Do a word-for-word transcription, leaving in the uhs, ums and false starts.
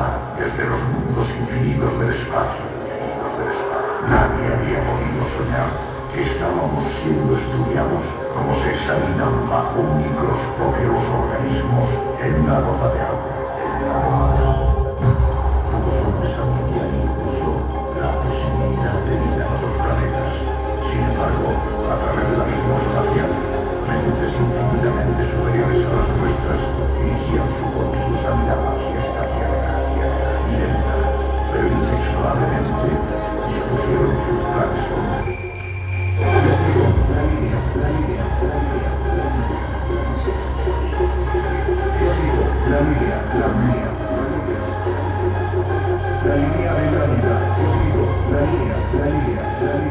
desde los mundos infinitos del espacio. Nadie había podido soñar que estábamos siendo estudiados como se examinan bajo un microscopio los organismos en una gota de agua. Pocos hombres admitían incluso la posibilidad de vida en otros planetas. Sin embargo, a través de la misma espacial, mentes infinitamente superiores a las nuestras dirigían su confusa mirada hacia esta tierra, y lenta, pero inexorablemente dispusieron sus planes con la línea, la línea, la línea, la línea, la línea, la línea, la línea de la vida, he sido la línea, la línea, la línea.